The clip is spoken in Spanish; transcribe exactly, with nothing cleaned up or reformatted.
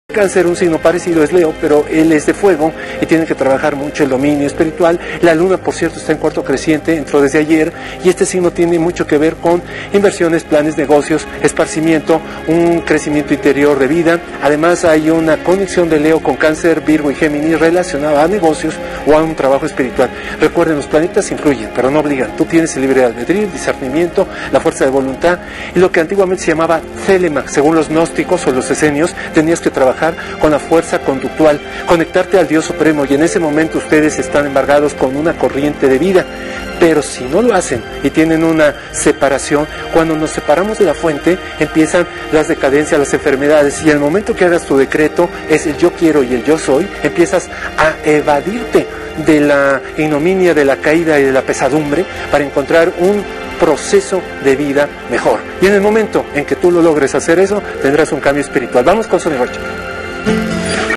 Cáncer, un signo parecido es Leo, pero él es de fuego y tiene que trabajar mucho el dominio espiritual. La luna, por cierto, está en cuarto creciente, entró desde ayer, y este signo tiene mucho que ver con inversiones, planes, negocios, esparcimiento, un crecimiento interior de vida. Además hay una conexión de Leo con Cáncer, Virgo y Géminis relacionada a negocios o a un trabajo espiritual. Recuerden, los planetas influyen, pero no obligan. Tú tienes el libre albedrío, el discernimiento, la fuerza de voluntad, y lo que antiguamente se llamaba célema, según los gnósticos o los esenios, tenías que trabajar con la fuerza conductual, conectarte al Dios Supremo, y en ese momento ustedes están embargados con una corriente de vida. Pero si no lo hacen y tienen una separación, cuando nos separamos de la fuente, empiezan las decadencias, las enfermedades, y el momento que hagas tu decreto es el yo quiero y el yo soy, empiezas a evadirte de la ignominia, de la caída y de la pesadumbre para encontrar un proceso de vida mejor. Y en el momento en que tú lo logres hacer eso, tendrás un cambio espiritual. Vamos con Sony Rocha.